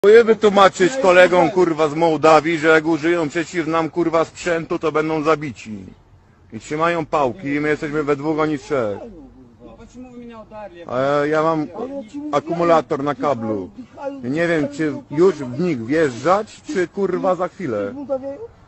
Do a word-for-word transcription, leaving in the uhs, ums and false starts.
Próbuję wytłumaczyć kolegom kurwa z Mołdawii, że jak użyją przeciw nam kurwa sprzętu, to będą zabici. I trzymają pałki i my jesteśmy we dwóch, oni trzech. A ja, ja mam akumulator na kablu. Nie wiem, czy już w nich wjeżdżać, czy kurwa za chwilę.